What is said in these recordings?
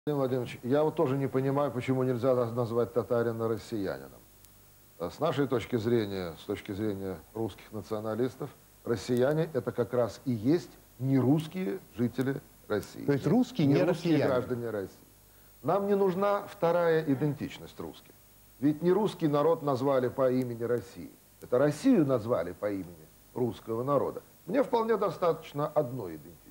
Владимир Владимирович, я вот тоже не понимаю, почему нельзя назвать татарина россиянином. С нашей точки зрения, с точки зрения русских националистов, россияне это как раз и есть нерусские жители России. То есть русские не русские россияне. Граждане России. Нам не нужна вторая идентичность русских. Ведь не русский народ назвали по имени России. Это Россию назвали по имени русского народа. Мне вполне достаточно одной идентичности.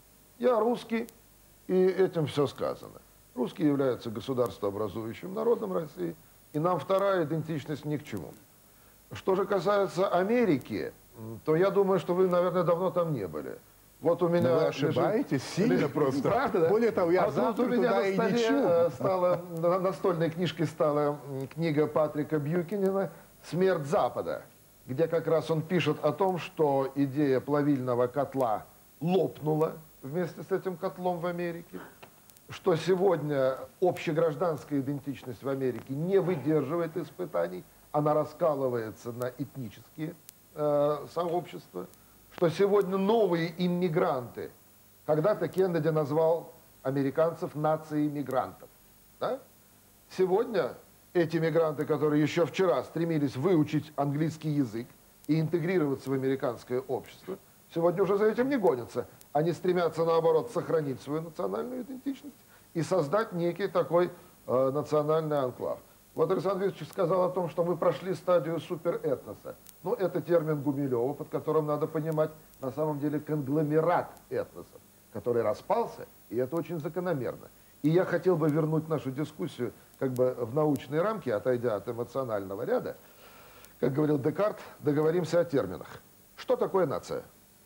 Я русский, и этим все сказано. Русские являются государствообразующим народом России, и нам вторая идентичность ни к чему. Что же касается Америки, то я думаю, что вы, наверное, давно там не были. Вот у меня... Но вы ошибаетесь сильно просто. Правда, да? Более того, я завтра у меня туда на и столе лечу. стала, на настольной книжке стала книга Патрика Бьюкинена «Смерть Запада», где как раз он пишет о том, что идея плавильного котла лопнула вместе с этим котлом в Америке, что сегодня общегражданская идентичность в Америке не выдерживает испытаний, она раскалывается на этнические сообщества, что сегодня новые иммигранты, когда-то Кеннеди назвал американцев нацией мигрантов, да? Сегодня эти мигранты, которые еще вчера стремились выучить английский язык и интегрироваться в американское общество, сегодня уже за этим не гонятся. Они стремятся, наоборот, сохранить свою национальную идентичность и создать некий такой национальный анклав. Вот Александр Викторович сказал о том, что мы прошли стадию суперэтноса. Ну, это термин Гумилева, под которым надо понимать на самом деле конгломерат этносов, который распался, и это очень закономерно. И я хотел бы вернуть нашу дискуссию как бы в научные рамки, отойдя от эмоционального ряда. Как говорил Декарт, договоримся о терминах. Что такое нация?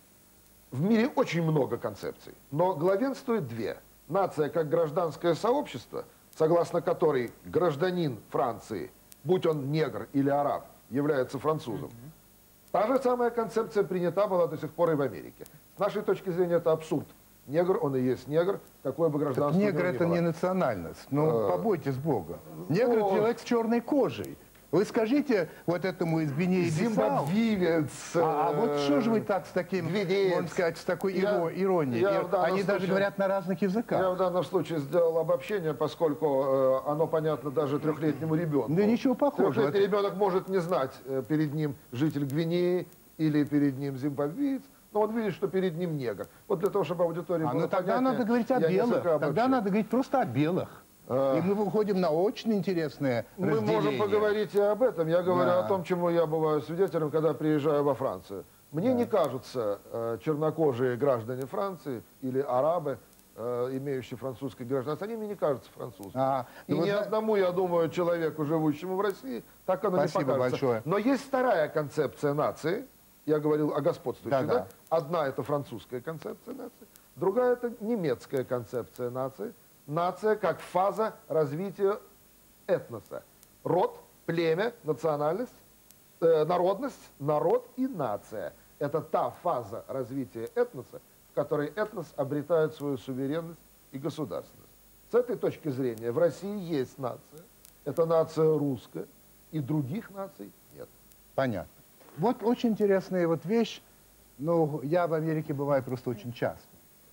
В мире очень много концепций, но главенствует две. Нация как гражданское сообщество, согласно которой гражданин Франции, будь он негр или араб, является французом. Та же самая концепция принята была до сих пор и в Америке. С нашей точки зрения это абсурд. Негр, он и есть негр, какое бы гражданство Так негр это ни было. не национальность. Ну, побойтесь Бога. Негр это человек с черной кожей. Вы скажите вот этому из Гвинеи-Бисау. Зимбабвиец. А вот что же вы так с таким, можно сказать, с такой иронией? Они даже говорят на разных языках. Я в данном случае сделал обобщение, поскольку оно понятно даже трехлетнему ребенку. Да ничего похожего. Трехлетний ребенок может не знать, перед ним житель Гвинеи или перед ним зимбабвиец, но он видит, что перед ним негр. Вот для того, чтобы аудитория была ну тогда понятнее, надо говорить о белых. Тогда надо говорить просто о белых. И мы выходим на очень интересное разделение. Мы можем поговорить и об этом. Я говорю о том, чему я бываю свидетелем, когда приезжаю во Францию. Мне не кажутся чернокожие граждане Франции или арабы, имеющие французское гражданство, они мне не кажутся французами. И ни одному, я думаю, человеку, живущему в России, так оно не покажется. Большое. Но есть вторая концепция нации. Я говорил о господствующей. Да? Одна – это французская концепция нации, другая – это немецкая концепция нации. Нация как фаза развития этноса. Род, племя, национальность, народность, народ и нация. Это та фаза развития этноса, в которой этнос обретает свою суверенность и государственность. С этой точки зрения в России есть нация. Это нация русская, и других наций нет. Понятно. Вот очень интересная вот вещь. Ну, я в Америке бываю просто очень часто.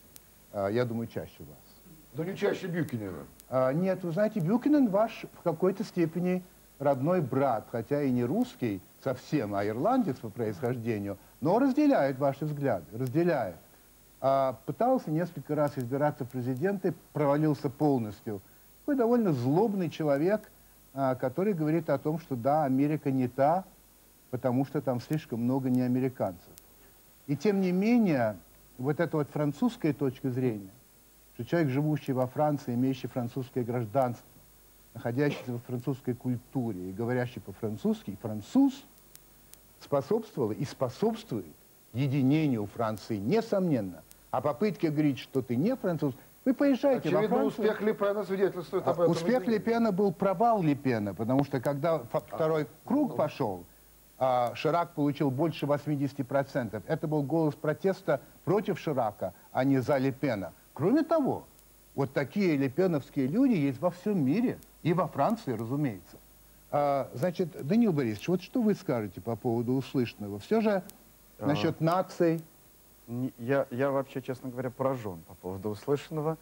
Я думаю, чаще вас. Да не чаще Бьюкинена. Нет, вы знаете, Бьюкинен ваш в какой-то степени родной брат, хотя и не русский совсем, а ирландец по происхождению, но разделяет ваши взгляды, разделяет. Пытался несколько раз избираться в президенты, провалился полностью. Такой довольно злобный человек, который говорит о том, что да, Америка не та, потому что там слишком много неамериканцев. И тем не менее, вот эта вот французская точка зрения, что человек, живущий во Франции, имеющий французское гражданство, находящийся во французской культуре и говорящий по-французски, француз, способствовал и способствует единению Франции, несомненно. А попытки говорить, что ты не француз, вы поезжаете во Францию... успех Ле Пена свидетельствует об этом. Успех Ле Пена был провал Ле Пена, потому что когда второй круг пошел, Ширак получил больше 80%. Это был голос протеста против Ширака, а не за Ле Пена. Кроме того, вот такие лепеновские люди есть во всем мире, и во Франции, разумеется. Значит, Даниил Борисович, вот что вы скажете по поводу услышанного? Все же насчет наций. Я вообще, честно говоря, поражен по поводу услышанного.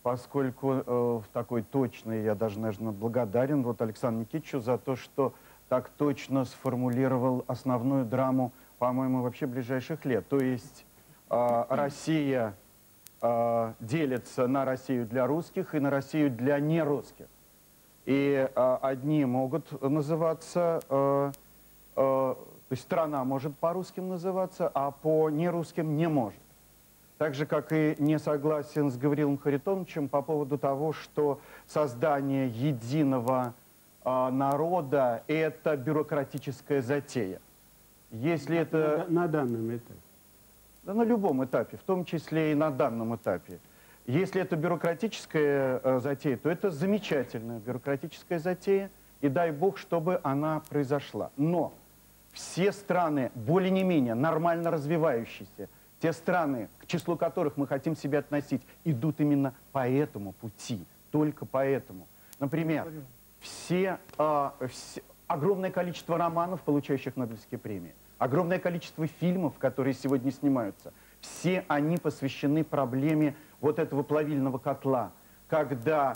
поскольку такой точный, я даже, наверное, благодарен вот Александру Никитичу за то, что так точно сформулировал основную драму, по-моему, вообще ближайших лет. То есть Россия делится на Россию для русских и на Россию для нерусских. И одни могут называться, то есть страна может по-русским называться, а по нерусским не может. Так же, как и не согласен с Гаврилом Харитоновичем по поводу того, что создание единого народа – это бюрократическая затея. Если это... На данном этапе. Да на любом этапе, в том числе и на данном этапе. Если это бюрократическая затея, то это замечательная бюрократическая затея, и дай бог, чтобы она произошла. Но все страны, более не менее нормально развивающиеся, те страны, к числу которых мы хотим себя относить, идут именно по этому пути, только поэтому. Например, огромное количество романов, получающих Нобелевские премии, огромное количество фильмов, которые сегодня снимаются, все они посвящены проблеме вот этого плавильного котла, когда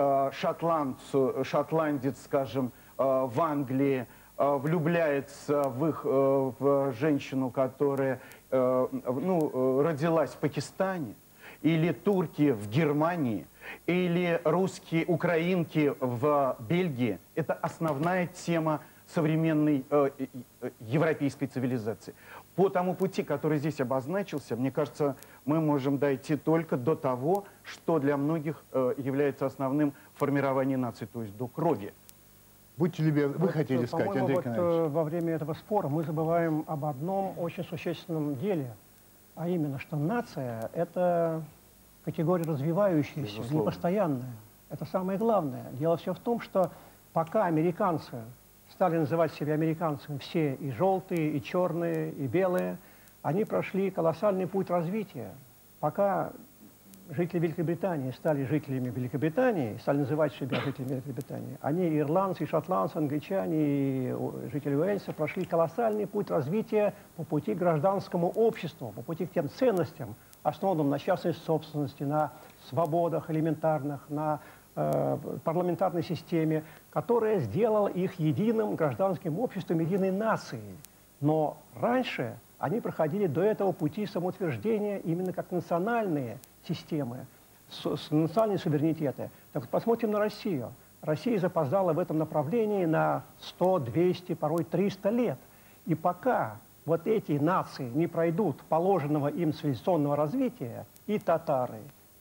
шотландец, скажем, в Англии влюбляется в женщину, которая родилась в Пакистане, или турки в Германии, или русские, украинки в Бельгии. Это основная тема современной европейской цивилизации. По тому пути, который здесь обозначился, мне кажется, мы можем дойти только до того, что для многих является основным формированием нации, то есть до крови. Будьте любезны, вы хотели сказать, Андрей Геннадьевич? Во время этого спора мы забываем об одном очень существенном деле, а именно, что нация – это категория развивающаяся, непостоянная. Это самое главное. Дело все в том, что пока американцы стали называть себя американцами все, и желтые, и черные, и белые, они прошли колоссальный путь развития. Пока жители Великобритании стали жителями Великобритании, стали называть себя жителями Великобритании, они, ирландцы, и шотландцы, англичане, и жители Уэльса, прошли колоссальный путь развития по пути к гражданскому обществу, по пути к тем ценностям, основанным на частной собственности, на свободах элементарных, на парламентарной системе, которая сделала их единым гражданским обществом, единой нацией. Но раньше они проходили до этого пути самоутверждения именно как национальные системы, национальные суверенитеты. Так вот, посмотрим на Россию. Россия запоздала в этом направлении на 100, 200, порой 300 лет. И пока вот эти нации не пройдут положенного им цивилизационного развития, и татары,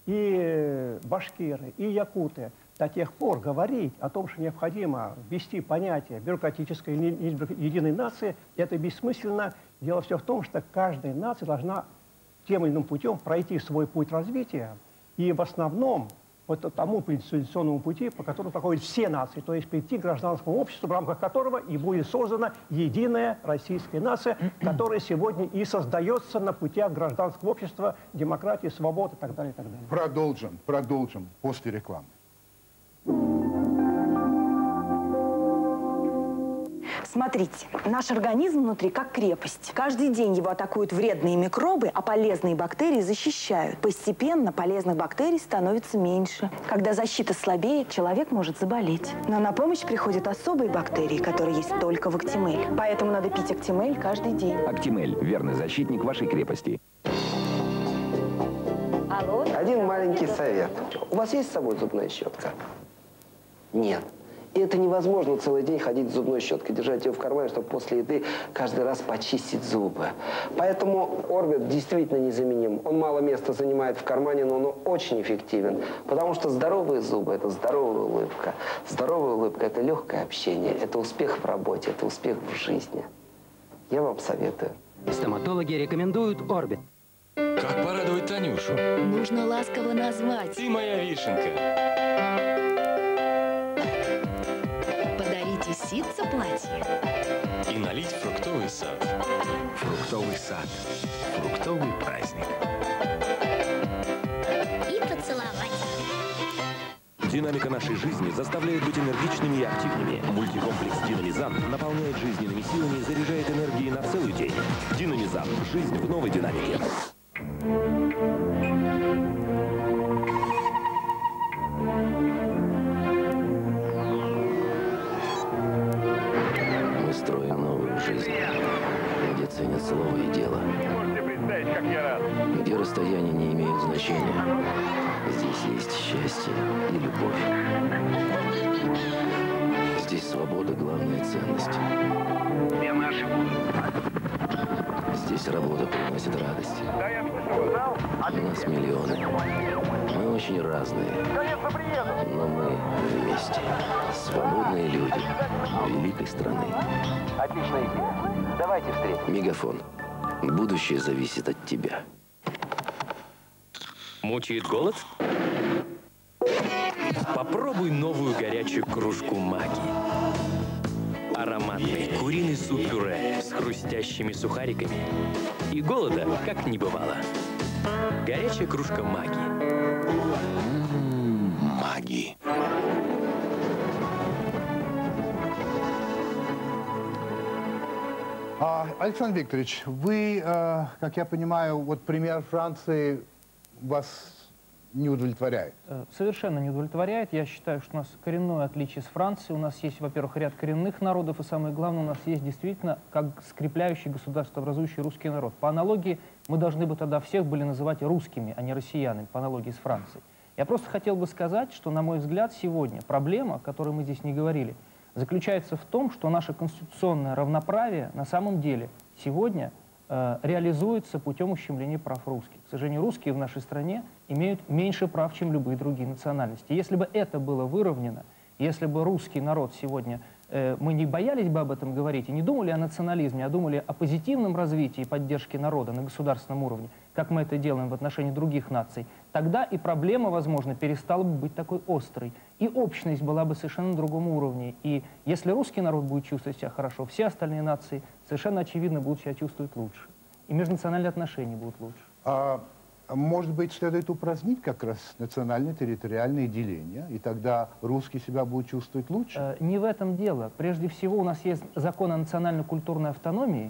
и башкиры, и якуты, до тех пор говорить о том, что необходимо ввести понятие бюрократической единой нации, это бессмысленно. Дело все в том, что каждая нация должна тем или иным путем пройти свой путь развития, и в основном по тому цивилизационному пути, по которому проходят все нации, то есть прийти к гражданскому обществу, в рамках которого и будет создана единая российская нация, которая сегодня и создается на путях гражданского общества, демократии, свободы и так далее, и так далее. Продолжим после рекламы. Смотрите, наш организм внутри как крепость. Каждый день его атакуют вредные микробы, а полезные бактерии защищают. Постепенно полезных бактерий становится меньше. Когда защита слабеет, человек может заболеть. Но на помощь приходят особые бактерии, которые есть только в Актимель. Поэтому надо пить Актимель каждый день. Актимель – верный защитник вашей крепости. Алло? Один маленький совет. У вас есть с собой зубная щетка? Нет. И это невозможно целый день ходить с зубной щеткой, держать ее в кармане, чтобы после еды каждый раз почистить зубы. Поэтому Орбит действительно незаменим. Он мало места занимает в кармане, но он очень эффективен. Потому что здоровые зубы – это здоровая улыбка. Здоровая улыбка – это легкое общение, это успех в работе, это успех в жизни. Я вам советую. Стоматологи рекомендуют Орбит. Как порадовать Танюшу? Нужно ласково назвать. Ты моя вишенка. Подарите ситце платье. И налить фруктовый сад. Фруктовый сад. Фруктовый праздник. И поцеловать. Динамика нашей жизни заставляет быть энергичными и активными. Мультикомплекс Динамизан наполняет жизненными силами и заряжает энергией на целый день. Динамизан. Жизнь в новой динамике. слово и дело. Где расстояние не имеет значения. Здесь есть счастье и любовь. Здесь свобода — главная ценность. Здесь работа приносит радость. Нас миллионы. Мы очень разные. Но мы вместе. Свободные люди великой страны. Отличная идея. Давайте встретимся. Мегафон. Будущее зависит от тебя. Мучает голод? Попробуй новую горячую кружку магии. Ароматный куриный суп-пюре с хрустящими сухариками. И голода как не бывало. Горячая кружка магии. Магии. Александр Викторович, вы, как я понимаю, вот пример Франции вас не удовлетворяет? Совершенно не удовлетворяет. Я считаю, что у нас коренное отличие с Францией. У нас есть, во-первых, ряд коренных народов, и самое главное, у нас есть действительно как скрепляющий государствообразующий русский народ. По аналогии, мы должны бы тогда всех были называть русскими, а не россиянами, по аналогии с Францией. Я просто хотел бы сказать, что, на мой взгляд, сегодня проблема, о которой мы здесь не говорили, заключается в том, что наше конституционное равноправие на самом деле сегодня реализуется путем ущемления прав русских. К сожалению, русские в нашей стране имеют меньше прав, чем любые другие национальности. Если бы это было выровнено, если бы русский народ сегодня, мы не боялись бы об этом говорить и не думали о национализме, а думали о позитивном развитии и поддержке народа на государственном уровне, как мы это делаем в отношении других наций, тогда и проблема, возможно, перестала бы быть такой острой. И общность была бы совершенно на другом уровне. И если русский народ будет чувствовать себя хорошо, все остальные нации совершенно очевидно будут себя чувствовать лучше. И межнациональные отношения будут лучше. Может быть, следует упразднить как раз национальные территориальные деления, и тогда русские себя будут чувствовать лучше? Не в этом дело. Прежде всего, у нас есть закон о национально-культурной автономии,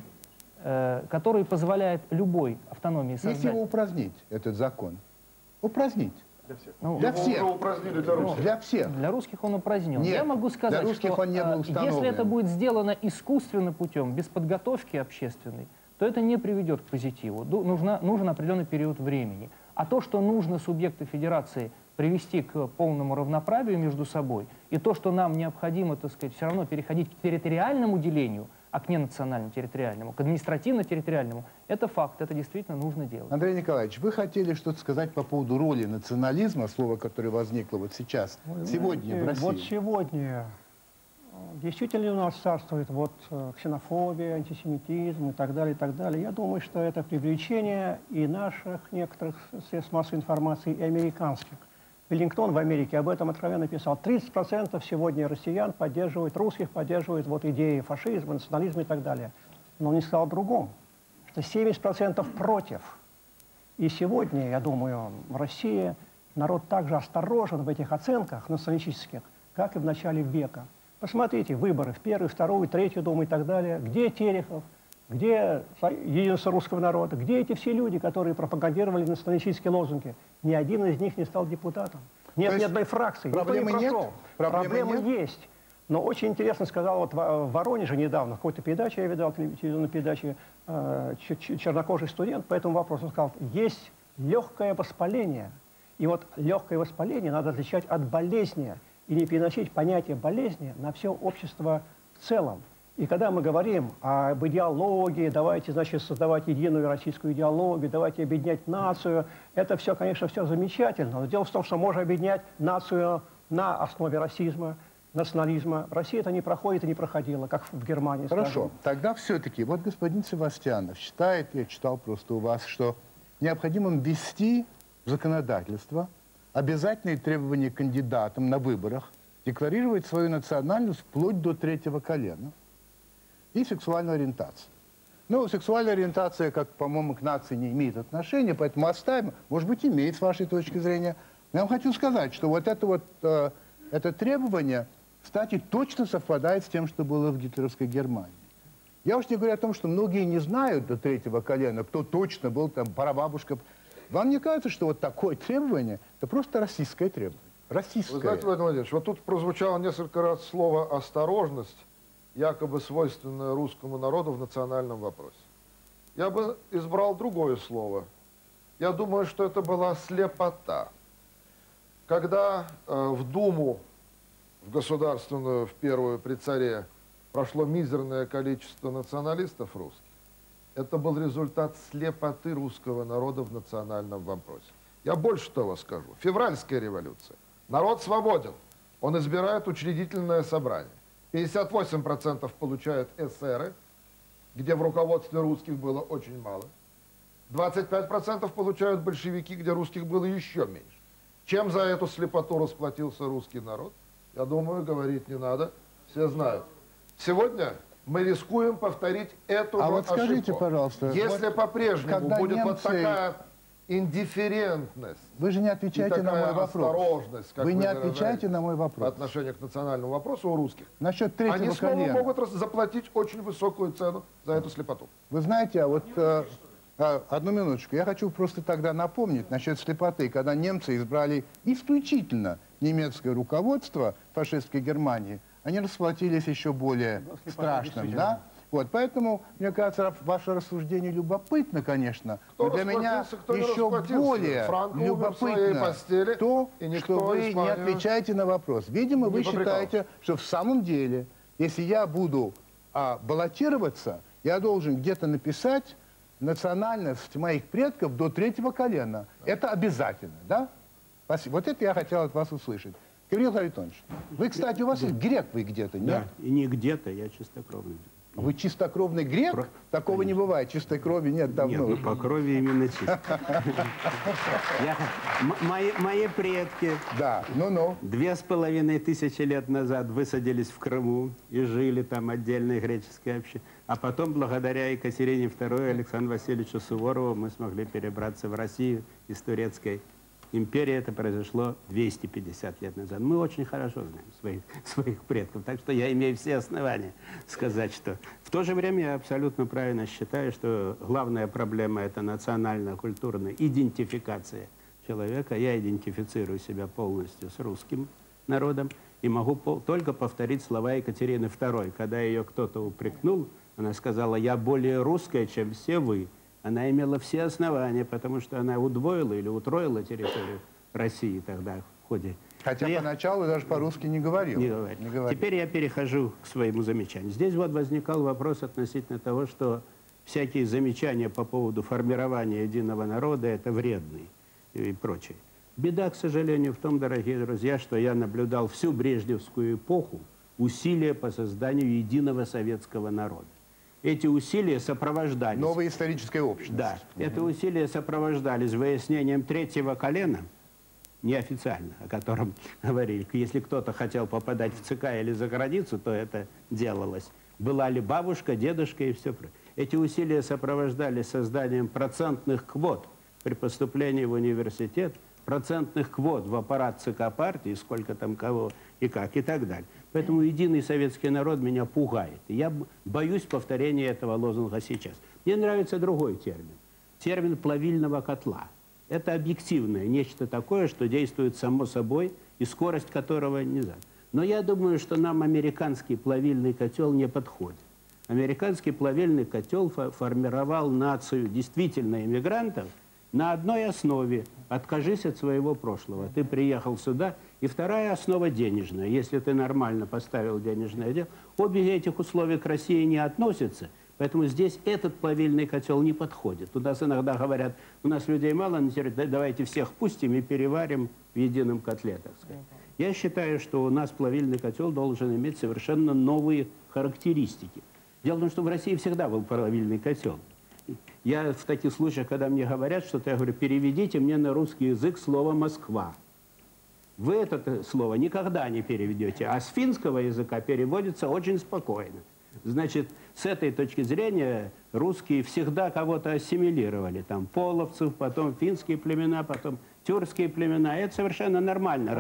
который позволяет любой автономии создать... Если его упразднить, этот закон, упразднить. Для всех. Ну, для всех. Его уже упразднили для русских. Для всех. Для русских он упразднен. Нет, я могу сказать, для русских что он не был установлен. если это будет сделано искусственным путем, без подготовки общественной, то это не приведет к позитиву. Нужен определенный период времени. А то, что нужно субъекты федерации привести к полному равноправию между собой, и то, что нам необходимо, так сказать, все равно переходить к территориальному делению, а к ненациональному территориальному, к административно-территориальному, это факт, это действительно нужно делать. Андрей Николаевич, вы хотели что-то сказать по поводу роли национализма, слово, которое возникло вот сейчас, сегодня в России? Вот сегодня действительно у нас царствует вот ксенофобия, антисемитизм и так далее, и так далее. Я думаю, что это привлечение и наших некоторых средств массовой информации, и американских. Веллингтон в Америке об этом откровенно писал. 30% сегодня россиян поддерживают, русских поддерживают вот идеи фашизма, национализма и так далее. Но он не сказал о другом, что 70% против. И сегодня, я думаю, в России народ также осторожен в этих оценках националистических, как и в начале века. Посмотрите, выборы в первую, вторую, третью Думу и так далее. Где Терехов? Где единство русского народа? Где эти все люди, которые пропагандировали националистические лозунги? Ни один из них не стал депутатом. Нет ни одной фракции. Проблемы нет? Проблемы есть. Но очень интересно сказал вот в Воронеже недавно, в какой-то передаче, я видал, телевизионной передаче, чернокожий студент по этому вопросу сказал, есть легкое воспаление. И вот легкое воспаление надо отличать от болезни. И не переносить понятие болезни на все общество в целом. И когда мы говорим об идеологии, давайте, значит, создавать единую российскую идеологию, давайте объединять нацию, это все, конечно, все замечательно. Но дело в том, что можно объединять нацию на основе расизма, национализма. В России это не проходит и не проходило, как в Германии. Хорошо, скажем. тогда все-таки, вот господин Севастьянов считает, я читал просто у вас, что необходимо ввести в законодательство обязательные требования к кандидатам на выборах декларировать свою национальность вплоть до 3-го колена и сексуальную ориентацию. Ну, сексуальная ориентация, как, по-моему, к нации не имеет отношения, поэтому оставим, может быть, имеет с вашей точки зрения. Но я вам хочу сказать, что вот это требование, кстати, точно совпадает с тем, что было в гитлеровской Германии. Я уж не говорю о том, что многие не знают до 3-го колена, кто точно был там, прабабушка. Вам не кажется, что вот такое требование, это просто российское требование? Российское. Вы знаете, Владимир Владимирович, вот тут прозвучало несколько раз слово «осторожность», якобы свойственное русскому народу в национальном вопросе. Я бы избрал другое слово. Я думаю, что это была слепота. Когда в Думу, в государственную, в первую при царе, прошло мизерное количество националистов русских, это был результат слепоты русского народа в национальном вопросе. Я больше того скажу. Февральская революция. Народ свободен. Он избирает учредительное собрание. 58% получают эсеры, где в руководстве русских было очень мало. 25% получают большевики, где русских было еще меньше. Чем за эту слепоту расплатился русский народ? Я думаю, говорить не надо. Все знают. Сегодня мы рискуем повторить эту же вот скажите, ошибку. Пожалуйста, если вот по-прежнему будет немцы... вот такая индифферентность, вы же не отвечаете на мой вопрос. Осторожность, как вы не отвечаете на мой вопрос. По отношению к национальному вопросу у русских. Насчет третьего они снова колена. могут заплатить очень высокую цену за эту слепоту. Вы знаете, а вот одну минуточку. Я хочу просто тогда напомнить насчет слепоты, когда немцы избрали исключительно немецкое руководство фашистской Германии, они расплатились еще более страшным, да? Вот, поэтому, мне кажется, ваше рассуждение любопытно, конечно, но для меня еще более любопытно то, что вы не отвечаете на вопрос. Видимо, вы считаете, что в самом деле, если я буду баллотироваться, я должен где-то написать национальность моих предков до третьего колена. Это обязательно, да? Спасибо. Вот это я хотел от вас услышать. Кирилл Харитонович, вы, кстати, у вас есть грек вы где-то, нет? Да, и не где-то, я чистокровный. Вы чистокровный грек? Такого конечно. Не бывает, чистой крови нет давно. Нет, по крови именно чисто. Мои предки 2500 лет назад высадились в Крыму и жили там отдельной греческой общиной. А потом, благодаря Екатерине II и Александру Васильевичу Суворову, мы смогли перебраться в Россию из турецкой империи. Это произошло 250 лет назад. Мы очень хорошо знаем своих предков, так что я имею все основания сказать, что... В то же время я абсолютно правильно считаю, что главная проблема – это национально-культурная идентификация человека. Я идентифицирую себя полностью с русским народом и могу только повторить слова Екатерины II. Когда ее кто-то упрекнул, она сказала: «Я более русская, чем все вы». Она имела все основания, потому что она удвоила или утроила территорию России тогда в ходе. Хотя поначалу даже по-русски не говорил. Не говорил. Теперь я перехожу к своему замечанию. Здесь вот возникал вопрос относительно того, что всякие замечания по поводу формирования единого народа – это вредные и прочее. Беда, к сожалению, в том, дорогие друзья, что я наблюдал всю брежневскую эпоху усилия по созданию единого советского народа. Эти усилия сопровождались... Новая историческая общность. Да. Это усилия сопровождались выяснением третьего колена, неофициально, о котором говорили. Если кто-то хотел попадать в ЦК или за границу, то это делалось. Была ли бабушка, дедушка и все прочее. Эти усилия сопровождались созданием процентных квот при поступлении в университет, процентных квот в аппарат ЦК партии, сколько там кого и как, и так далее. Поэтому единый советский народ меня пугает. И я боюсь повторения этого лозунга сейчас. Мне нравится другой термин. Термин плавильного котла. Это объективное, нечто такое, что действует само собой, и скорость которого не знаю. Но я думаю, что нам американский плавильный котел не подходит. Американский плавильный котел формировал нацию действительно иммигрантов на одной основе. Откажись от своего прошлого. Ты приехал сюда. И вторая основа денежная. Если ты нормально поставил денежное дело, обе этих условий к России не относятся. Поэтому здесь этот плавильный котел не подходит. У нас иногда говорят, у нас людей мало, давайте всех пустим и переварим в едином котле, так сказать. Я считаю, что у нас плавильный котел должен иметь совершенно новые характеристики. Дело в том, что в России всегда был плавильный котел. Я в таких случаях, когда мне говорят что-то, я говорю: переведите мне на русский язык слово «Москва». Вы это слово никогда не переведете, а с финского языка переводится очень спокойно. Значит, с этой точки зрения русские всегда кого-то ассимилировали. Там половцев, потом финские племена, потом тюркские племена. Это совершенно нормально.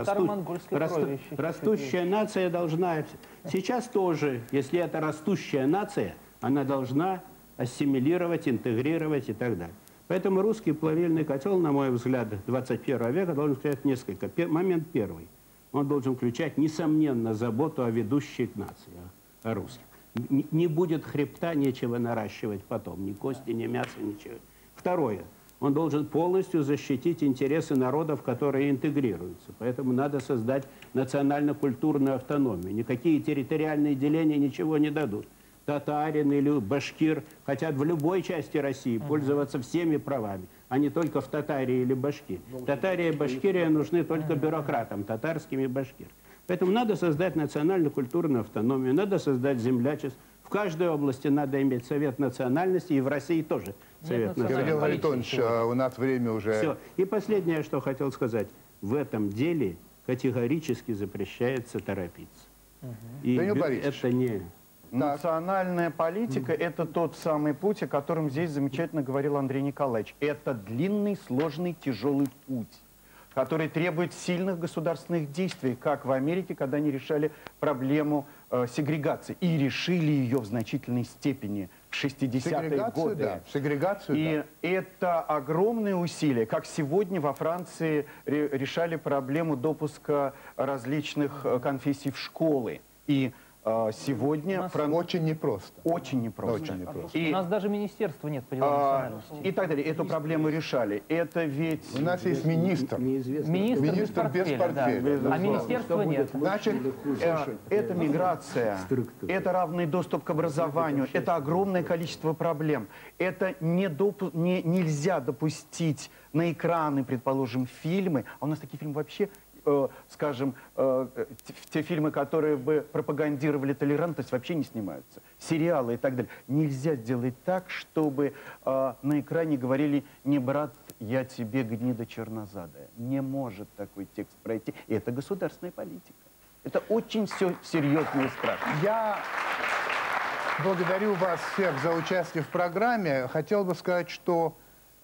Растущая нация должна... Сейчас тоже, если это растущая нация, она должна ассимилировать, интегрировать и так далее. Поэтому русский плавильный котел, на мой взгляд, 21 века должен включать несколько. Момент первый. Он должен включать, несомненно, заботу о ведущей нации, о русских. Не будет хребта, нечего наращивать потом. Ни кости, ни мяса, ничего. Второе. Он должен полностью защитить интересы народов, которые интегрируются. Поэтому надо создать национально-культурную автономию. Никакие территориальные деления ничего не дадут. Татарин или башкир хотят в любой части России пользоваться всеми правами, а не только в Татарии или Башкирии. Татария и Башкирия нужны только бюрократам, татарским и башкир. Поэтому надо создать национально-культурную автономию, надо создать землячество. В каждой области надо иметь совет национальности, и в России тоже совет национальности. Георгий Харитонович, у нас время уже... Все. И последнее, что хотел сказать. В этом деле категорически запрещается торопиться. И это не... Национальная политика – это тот самый путь, о котором здесь замечательно говорил Андрей Николаевич. Это длинный, сложный, тяжелый путь, который требует сильных государственных действий, как в Америке, когда они решали проблему сегрегации. И решили ее в значительной степени в 60-е годы. Да, сегрегацию, и да. это огромные усилия, как сегодня во Франции решали проблему допуска различных конфессий в школы. И сегодня... Очень непросто. Очень непросто. Очень непросто. У нас даже министерства нет по делам национальности. И так далее. Эту проблему решали. Это ведь... У нас есть министр. Министр без портфеля, да. А министерства нет. Значит, это миграция, это равный доступ к образованию, это огромное количество проблем. Это нельзя допустить на экраны, предположим, фильмы. А у нас такие фильмы вообще... скажем, те фильмы, которые бы пропагандировали толерантность, вообще не снимаются. Сериалы и так далее. Нельзя сделать так, чтобы на экране говорили: «Не, брат, я тебе гнида чернозадая». Не может такой текст пройти. И это государственная политика. Это очень все серьезно и страшно. Я благодарю вас всех за участие в программе. Хотел бы сказать, что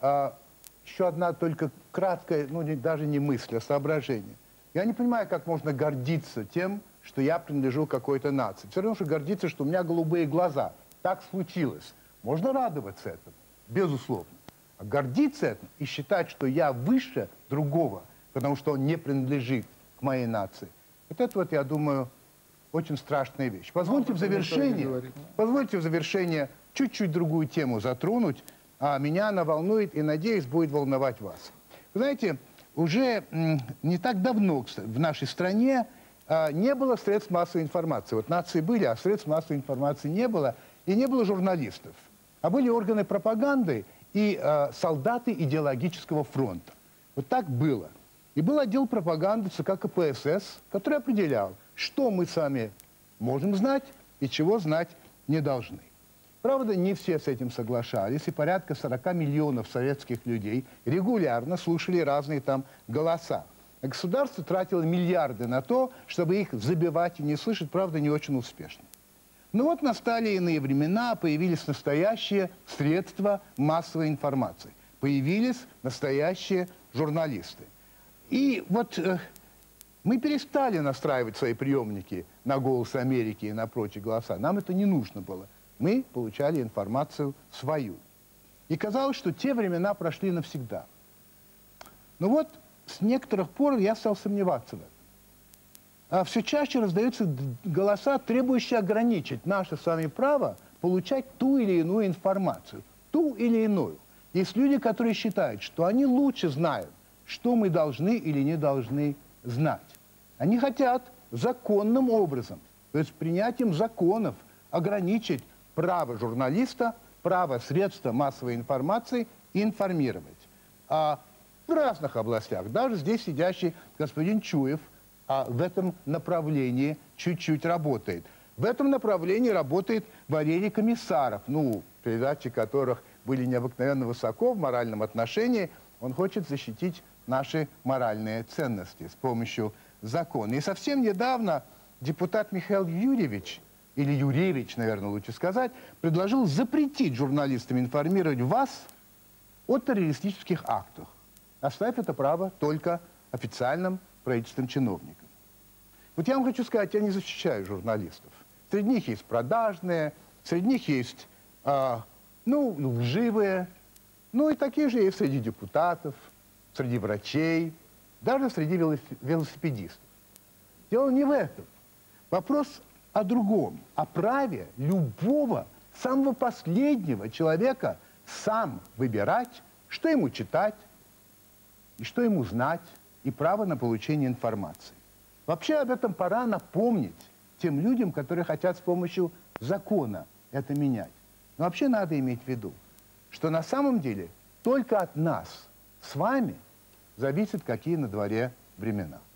еще одна только краткая, ну даже не мысль, а соображение. Я не понимаю, как можно гордиться тем, что я принадлежу какой-то нации. Все равно, что гордиться, что у меня голубые глаза. Так случилось. Можно радоваться этому, безусловно. А гордиться этим и считать, что я выше другого, потому что он не принадлежит к моей нации. Вот это вот, я думаю, очень страшная вещь. Позвольте в завершение чуть-чуть другую тему затронуть. А меня она волнует и, надеюсь, будет волновать вас. Вы знаете, уже не так давно в нашей стране не было средств массовой информации. Вот нации были, а средств массовой информации не было. И не было журналистов. А были органы пропаганды и солдаты идеологического фронта. Вот так было. И был отдел пропаганды ЦК КПСС, который определял, что мы сами можем знать и чего знать не должны. Правда, не все с этим соглашались, и порядка 40 миллионов советских людей регулярно слушали разные там голоса. А государство тратило миллиарды на то, чтобы их забивать и не слышать, правда, не очень успешно. Но вот настали иные времена, появились настоящие средства массовой информации. Появились настоящие журналисты. И вот мы перестали настраивать свои приемники на «Голос Америки» и на прочие голоса. Нам это не нужно было. Мы получали информацию свою. И казалось, что те времена прошли навсегда. Но вот с некоторых пор я стал сомневаться в этом. А все чаще раздаются голоса, требующие ограничить наше с вами право получать ту или иную информацию. Ту или иную. Есть люди, которые считают, что они лучше знают, что мы должны или не должны знать. Они хотят законным образом, то есть принятием законов, ограничить право журналиста, право средства массовой информации информировать. А в разных областях, даже здесь сидящий господин Чуев в этом направлении чуть-чуть работает. В этом направлении работает Валерий Комиссаров, передачи которых были необыкновенно высоко в моральном отношении. Он хочет защитить наши моральные ценности с помощью закона. И совсем недавно депутат Михаил Юрьевич, или Юрьевич, наверное, лучше сказать, предложил запретить журналистам информировать вас о террористических актах, оставив это право только официальным правительственным чиновникам. Вот я вам хочу сказать, я не защищаю журналистов. Среди них есть продажные, среди них есть, лживые, и такие же есть среди депутатов, среди врачей, даже среди велосипедистов. Дело не в этом. Вопрос о другом, о праве любого, самого последнего человека сам выбирать, что ему читать и что ему знать, и право на получение информации. Вообще об этом пора напомнить тем людям, которые хотят с помощью закона это менять. Но вообще надо иметь в виду, что на самом деле только от нас с вами зависит, какие на дворе времена.